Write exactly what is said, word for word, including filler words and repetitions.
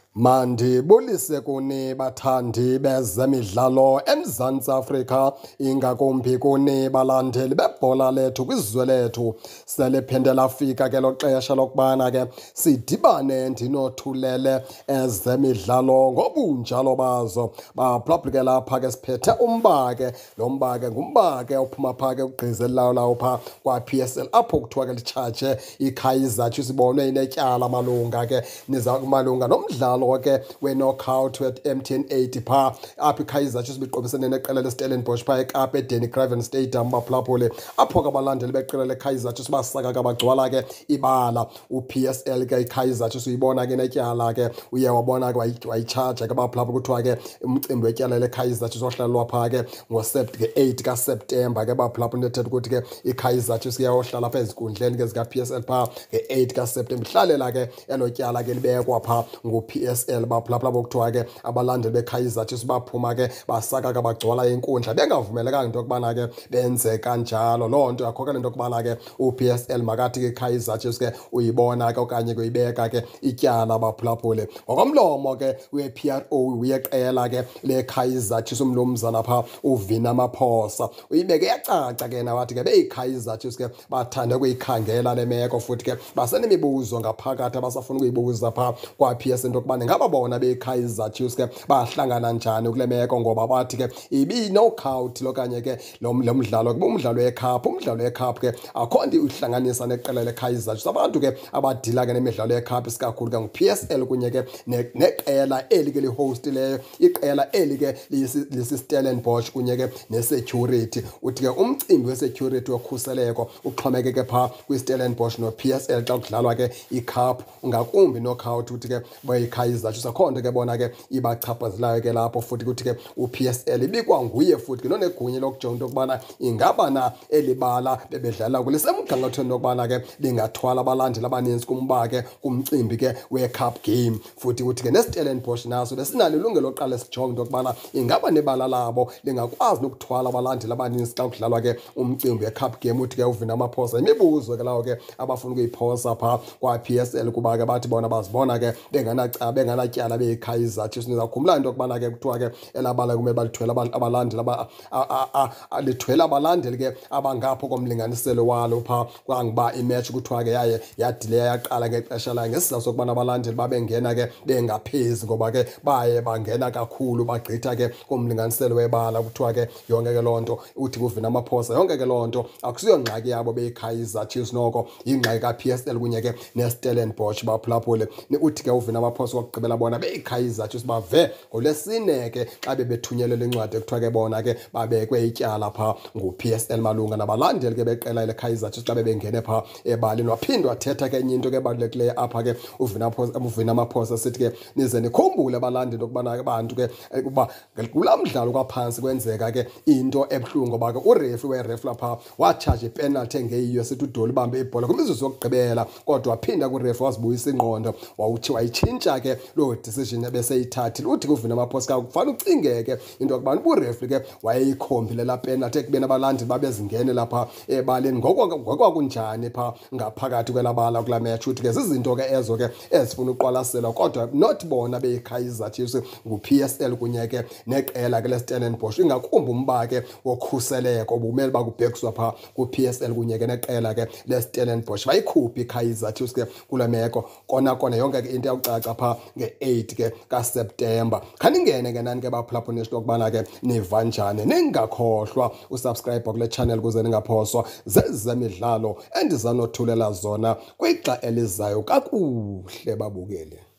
Mandibulise kuni bathandi bezemidlalo eMzantsi Afrika, ingakumbi kuni balandeli bebhola lethu kwizwe lethu. Seliphinde lafika ke lo xesha lokubana ke sidibane ndinothulele ezemidlalo ngobunjalo bazo. Baphulaphula ke lapha ke siphethe umba ke, lo mba ke ngumba ke ophuma phaa ke ugqizelayo lawo phaa kwa-P S L apho kuthiwa ke litshaje iKaizer Chiefs ibonwe inetyala malunga ke niza malunga nomdlalo ke we-knockout we-M T N eighty phaa apho iKaizer Chiefs biqobisene neqela leStellenbosch phaa eKapa eDenny Craven Stadium baphulaphule apho ke abalandeli beqela leKaizer Chiefs basaka ke bagcwala ke ibala. U-P S L ke iKaizer Chiefs uyibona ke netyala ke uye wabona ke wayitshaja ke baphulaphula kuthiwa ke umcimbi wetyala leKaizer Chiefs ohlalwa phaa ke ngo-eight kaSeptemba ke baphulaphula nethetha ukuthi ke iKaizer Chiefs iyayohlala apha ezinkundleni ke zika-P S L phaa nge-eight kaSeptemba ihlalela ke elo tyala ke libekwa phaa ngu-P S L baphulaphula bokuthiwa ke abalandeli beKaizer Chiefs baphuma ke basaka ke bagcwala inkundla bengavumelekanga into yokubana ke benze kanjalo. Loo nto yakhokela into yokubana ke u-P S L makathi ke iKaizer Chiefs ke uyibona ke okanye ke uyibeka ke ityala baphulaphule. Ngokomlomo ke we-P R O weqela ke leKaizer Chiefs umnumzana phaa uvina amaphosa uyibeke yacaca ke nawathi ke beyiKaizer Chiefs ke bathanda ukuyikhangela le meko futhi ke basenemibuzo ngaphakathi abasafuna ukuyibuza phaa kwa-P S L into yokubana ngaba bona beyiKaizer Chiefs ke bahlangana njani kule meko, ngoba bathi ke ibi-knockout lokanye ke lo mdlalo ke umdlalo wecup. Umdlalo wecup ke akho nto uhlanganisa neqela leKaizer Chiefs. Abantu ke abadila ke nemidlalo yecup isikakhulu ke ngu-P S L kunye ke neqela eli ke lihostileyo, iqela eli ke lisiStellenbosch kunye ke nesecurity. Uthi ke umcimbi wesecurity wokhuseleko uxhomekeke phaa kwiStellenbosch no-P S L xa kudlalwa ke icup ngakumbi knockout. Uthi ke beyiKaizer Chiefs akho nto ke bona ke ibachaphazelayo ke lapho futhi kuthi ke u-P S L ibikwa nguye futhi ke nonegunya lokujonga into yokubana ingaba na eli bala bebedlala kulisemgangathweni lokubana ke lingathwala abalandeli abaninzi kumba ke kumcimbi ke we-cup game. Futhi kuthi ke neStellenbosch naso besinalo ilungelo lokuqala sijonge into yokubana ingaba nebala labo lingakwazi nokuthwala abalandeli abaninzi xa kudlalwa ke umcimbi we-cup game. Uthi ke uvina amaphosa imibuzo ke lawo ke abafuna ukuyiphosa phaa kwa-P S L kuba ke bathi bona bazibona ke benganacala benganatyala beyiKaizer Chiefs. Nizakhumbula into yokubana ke kuthiwa ke elabala kumele balithwele abalandeli lithwele abalandeli ke abangapho komlinganiselo walo phaa kwangoba imatch kuthiwa ke yaye yadileya yaqala ngexesha layo ngesizathu sokubana abalandeli babengena ke bengaphezi ngoba ke baye bangena kakhulu bagqitha ke kumlinganiselo webala. Kuthiwa ke yonke ke loo nto uthi kuvina amaphosa yonke ke loo nto akusiyo ngxaki yabo beyiKaizer Chiefs, noko yingxaki ka-P S L kunye ke neStellenbosch baphulaphule. Uthi ke uvina amaphosa okugqibela bona beyiKaizer Chiefs bave ngolwesine ke xa bebethunyelelwa incwadi ekuthiwa ke bona ke babekwe ityala phaa ngu-P S L malunga nabalandeli ke beqela leKaizer Chiefs xa bebengene phaa ebalini. Waphinde wathetha ke enye into ke ebalulekileyo apha ke uvina amaphosa sithi ke nize nikhumbule abalandeli okubana ke bantu ke ukuba kulaa mdlalo kwaphantsi kwenzeka ke into ebuhlungu ngoba ke urefi werefla phaa watshaja ipenalty engeyiyo sithi udoli ubambe ibhola kwimizuzu yokugqibela, kodwa waphinda kurefi wazibuyisa ingqondo wawuthi wayitshintsha ke loo decision ebeseyithathile. Uthi kuvina amaphosa kufanele ucingeke into yokubana urefi ke wayeyikhombile laa penalty ekubeni abalandeli babezingene lapha ebaleni ngokwakunjani phaa ngaphakathi kwelabala kulaa match. Uthi ke zizinto ke ezo ke ezifuna uqwalaselwa, kodwa not bona beyiKaizer Chiefs ngu-P S L kunye ke neqela ke leStellenbosch, ingakumbi umba ke wokhuseleko obumele bakubhekiswa phaa ku-P S L kunye ke neqela ke leStellenbosch. Bayikhuphi iKaizer Chiefs ke kule meko kona kona yonke ke into yawucaca phaa nge-eight ke kaSeptemba. Khaningene ke nani ke baphulaphula nento yokubana ke niva njani. Ningakhohlwa usubscribe kule channel ukuze ningaphoswa zezemidlalo endizanothulela zona kwixa elizayo kakuhle babukele.